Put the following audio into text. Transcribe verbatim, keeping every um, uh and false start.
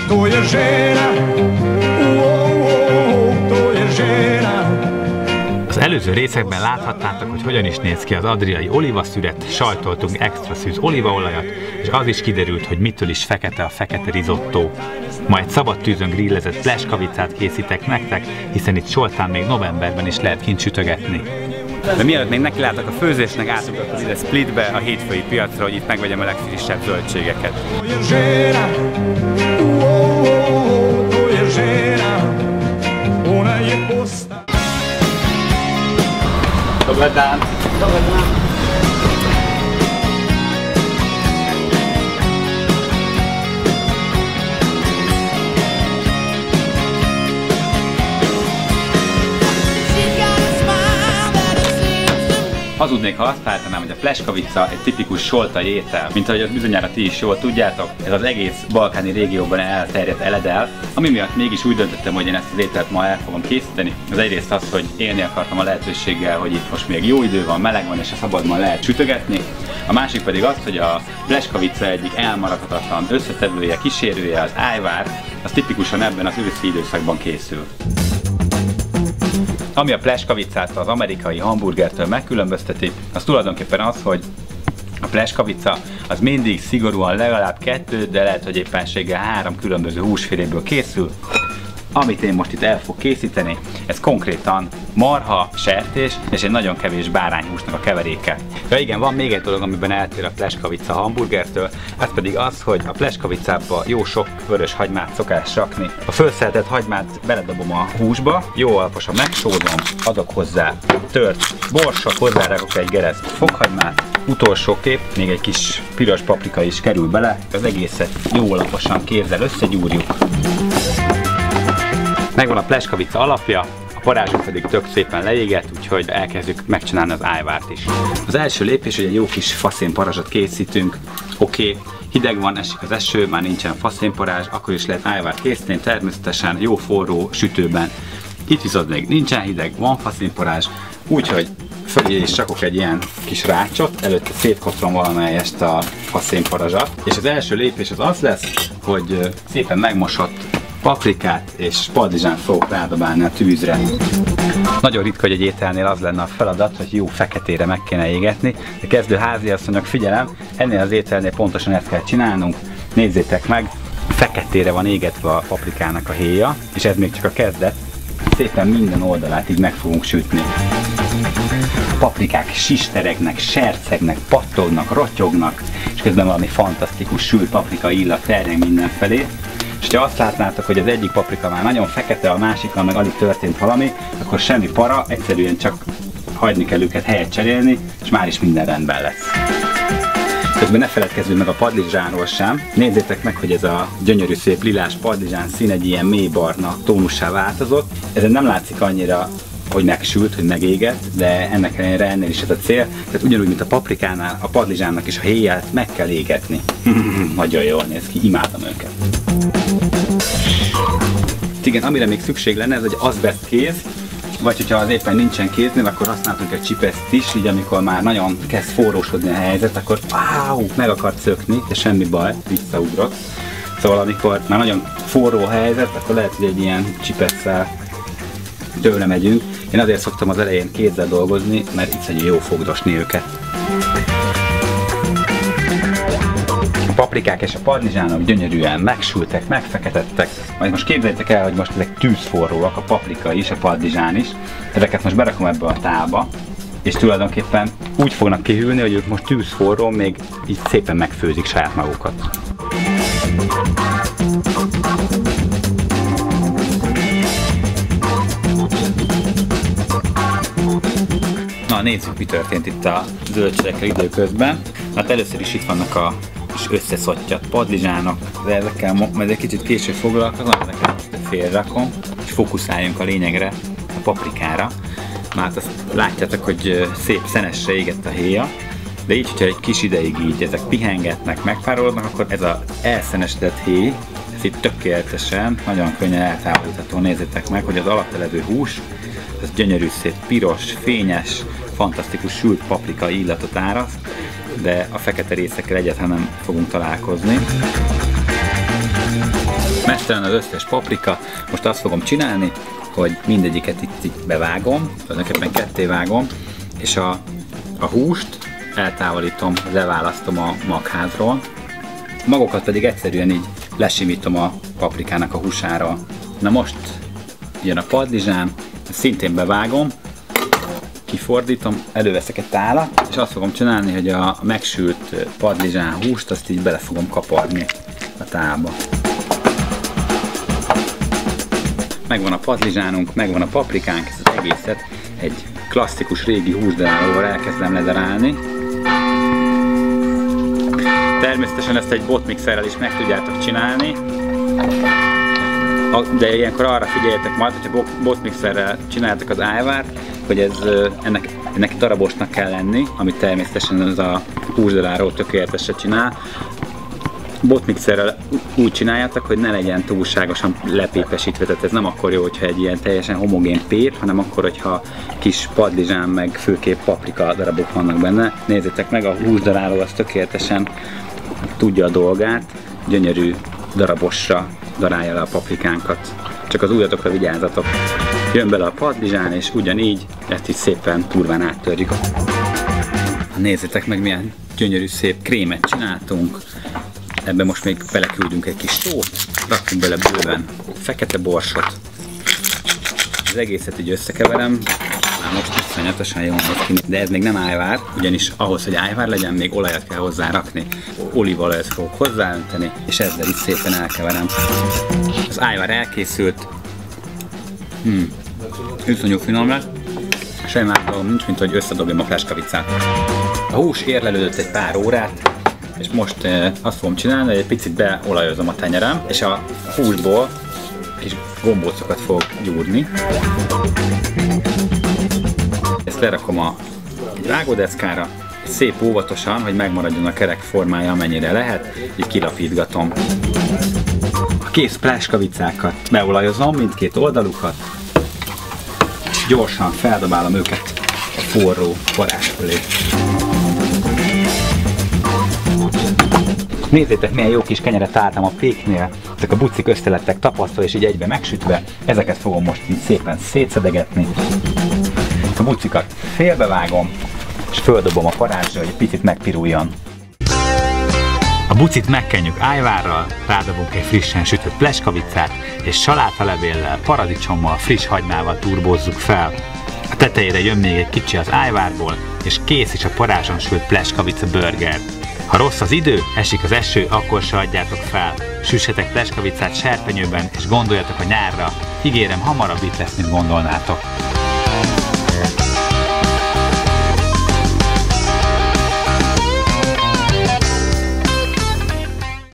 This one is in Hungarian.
Az előző részekben láthattátok, hogy hogyan is néz ki az adriai olívaszüret, sajtoltunk extra szűz olívaolajat, és az is kiderült, hogy mitől is fekete a fekete rizottó. Ma egy szabad tűzön grillezett pleskavicát készítek nektek, hiszen itt Soltán még novemberben is lehet kint sütögetni. De mielőtt még nekilátok a főzésnek, átugrottam ide Splitbe, a hétfői piacra, hogy itt megvegyem a legfrissebb zöldségeket. Dobar dan! Dobar dan! Hazudnék, ha azt állítanám, hogy a pleskavica egy tipikus soltai étel, mint ahogy azt bizonyára ti is jól tudjátok, ez az egész balkáni régióban elterjedt eledel, ami miatt mégis úgy döntöttem, hogy én ezt az ételt ma el fogom készíteni. Az egyrészt az, hogy élni akartam a lehetőséggel, hogy itt most még jó idő van, meleg van és a szabadban lehet sütögetni. A másik pedig az, hogy a pleskavica egyik elmaradhatatlan összetevője, kísérője, az ájvár, az tipikusan ebben az őszi időszakban készül. Ami a pleskavicát az amerikai hamburgertől megkülönbözteti, az tulajdonképpen az, hogy a pleskavica az mindig szigorúan legalább kettő, de lehet, hogy éppenséggel három különböző húsféléből készül. Amit én most itt el fog készíteni, ez konkrétan marha, sertés és egy nagyon kevés bárányhúsnak a keveréke. Ja igen, van még egy dolog, amiben eltér a pleskavica hamburgertől, ez pedig az, hogy a pleskavicába jó sok vörös hagymát szokás rakni. A fölszeretett hagymát beledobom a húsba, jó alaposan megsózom, adok hozzá tört borsot, hozzárakok egy gereszt fokhagymát, utolsó kép, még egy kis piros paprika is kerül bele, az egészet jó alaposan kézzel összegyúrjuk. Megvan a pleskavica alapja, a parázsunk pedig tök szépen leégett, úgyhogy elkezdjük megcsinálni az ájvárt is. Az első lépés, hogy egy jó kis faszénparázsat készítünk. Oké, okay, hideg van, esik az eső, már nincsen faszénparázs, akkor is lehet ájvárt készíteni, természetesen jó forró sütőben. Itt viszont még nincsen hideg, van faszénparázs, úgyhogy fölé is rakok egy ilyen kis rácsot, előtte szétkoprom valamelyest a faszénparázsat. És az első lépés az az lesz, hogy szépen megmosott paprikát és padlizsánt fogok rádobálni a tűzre. Nagyon ritka, hogy egy ételnél az lenne a feladat, hogy jó feketére meg kéne égetni, de kezdő háziasszonyok, figyelem, ennél az ételnél pontosan ezt kell csinálnunk. Nézzétek meg, feketére van égetve a paprikának a héja, és ez még csak a kezdet. Szépen minden oldalát így meg fogunk sütni. A paprikák sisteregnek, sercegnek, pattognak, rotyognak, és közben valami fantasztikus sült paprika illat terjeng mindenfelé. És ha azt látnátok, hogy az egyik paprika már nagyon fekete, a másikkal meg alig történt valami, akkor semmi para, egyszerűen csak hagyni kell őket helyet cserélni, és már is minden rendben lesz. Közben ne feledkezzünk meg a padlizsánról sem. Nézzétek meg, hogy ez a gyönyörű szép lilás padlizsán szín egy ilyen mély barna tónussá változott. Ezen nem látszik annyira, hogy megsült, hogy megégett, de ennek ellenére ennél is ez a cél. Tehát ugyanúgy, mint a paprikánál, a padlizsánnak is a héját meg kell égetni. Nagyon jól néz ki, imádom őket. Igen, amire még szükség lenne, ez egy azbest kéz, vagy hogyha az éppen nincsen kéznél, akkor használtunk egy csipeszt is, így amikor már nagyon kezd forrósodni a helyzet, akkor áú, meg akart szökni, de semmi baj, visszaugrott. Szóval amikor már nagyon forró a helyzet, akkor lehet, hogy egy ilyen csipesszel tőle megyünk. Én azért szoktam az elején kézzel dolgozni, mert itt egy jó fogdosni őket. A paprikák és a padlizsánok gyönyörűen megsültek, megfeketettek. Majd most képzeljétek el, hogy most ezek tűzforróak, a paprika is, a padlizsán is. Ezeket most berakom ebbe a tálba, és tulajdonképpen úgy fognak kihűlni, hogy ők most tűzforró, még így szépen megfőzik saját magukat. Na nézzük, mi történt itt a zöldségekkel időközben. Hát először is itt vannak a kis összeszottyat padlizsánok, de ezekkel majd egy kicsit később foglalkozom, ezeket most félrakom, és fókuszáljunk a lényegre, a paprikára. Már azt látjátok, hogy szép szenesre égett a héja, de így, hogyha egy kis ideig így ezek pihengetnek, megpárolognak, akkor ez az elszenesedett héj, ez itt tökéletesen, nagyon könnyen eltávolítható. Nézzétek meg, hogy az alatta levő hús, ez gyönyörű szép, piros, fényes, fantasztikus sült paprika illatot áraszt, de a fekete részekkel egyáltalán nem fogunk találkozni. Késztelen az összes paprika. Most azt fogom csinálni, hogy mindegyiket itt, itt bevágom, tulajdonképpen ketté vágom, és a, a húst eltávolítom, leválasztom a magházról. Magokat pedig egyszerűen így lesimítom a paprikának a húsára. Na most jön a padlizsán, szintén bevágom, kifordítom, előveszek egy tálat, és azt fogom csinálni, hogy a megsült padlizsán húst azt így bele fogom kaparni a tálba. Megvan a padlizsánunk, megvan a paprikánk, ezt az egészet egy klasszikus régi húsdarálóval elkezdem ledarálni. Természetesen ezt egy botmixerrel is meg tudjátok csinálni, de ilyenkor arra figyeljetek majd, hogyha botmixerrel csináltak az ájvárt, hogy ez, ennek, ennek darabosnak kell lenni, amit természetesen ez a húsdaráló tökéletesen csinál. Botmixerrel úgy csináljátok, hogy ne legyen túlságosan lepépesítve, tehát ez nem akkor jó, hogyha egy ilyen teljesen homogén pép, hanem akkor, hogyha kis padlizsán meg főképp paprika darabok vannak benne. Nézzétek meg, a húsdaráló az tökéletesen tudja a dolgát, gyönyörű darabosra darálja le a paprikánkat. Csak az ujjatokra vigyázzatok. Jön bele a padlizsán, és ugyanígy ezt így szépen turván áttörjük. Nézzétek meg, milyen gyönyörű szép krémet csináltunk. Ebben most még beleküldünk egy kis sót, rakunk bele bőven fekete borsot. Az egészet így összekeverem, már most iszonyatosan jól néz ki, de ez még nem ájvár, ugyanis ahhoz, hogy ájvár legyen, még olajat kell hozzá rakni. Olívaolajat fogok hozzáönteni, és ezzel is szépen elkeverem. Az ájvár elkészült, hmm. iszonyú finom lett, semmi más dolgom nincs, mint hogy összedobjam a pleskavicát. A hús érlelődött egy pár órát, és most eh, azt fogom csinálni, hogy egy picit beolajozom a tenyerem, és a húsból kis gombócokat fogok gyúrni. Ezt lerakom a vágódeszkára, szép óvatosan, hogy megmaradjon a kerek formája, amennyire lehet, így kilapítgatom. A kész pleskavicákat beolajozom, mindkét oldalukat, és gyorsan feldobálom őket a forró varázs fölé. Nézzétek, milyen jó kis kenyeret találtam a péknél. Ezek a bucik összelettek tapasztva és így egybe megsütve. Ezeket fogom most így szépen szétszedegetni. A bucikat félbevágom, és földobom a parázsra, hogy egy picit megpiruljon. A bucit megkenjük ájvárral, rádobunk egy frissen sütött pleskavicát, és salátalevéllel, paradicsommal, friss hagymával turbózzuk fel. A tetejére jön még egy kicsi az ájvárból, és kész is a parázson sült pleskavica burger. Ha rossz az idő, esik az eső, akkor se adjátok fel. Süssetek pleskavicát serpenyőben, és gondoljatok a nyárra. Ígérem, hamarabb itt lesz, mint gondolnátok.